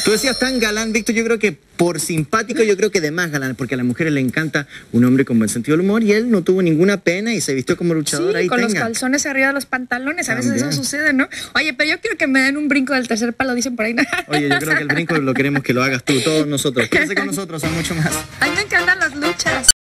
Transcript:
Tú decías tan galán, Víctor, yo creo que por simpático, yo creo que de más galán, porque a las mujeres le encanta un hombre con buen sentido del humor y él no tuvo ninguna pena y se vistió como luchador. Sí, ahí con tenga. los calzones arriba de los pantalones, a veces También. eso sucede, ¿no? Oye, pero yo quiero que me den un brinco del tercer palo, dicen por ahí. Oye, yo creo que el brinco lo queremos que lo hagas tú, todos nosotros. Quédense con nosotros, hay mucho más. A mí me encantan las luchas.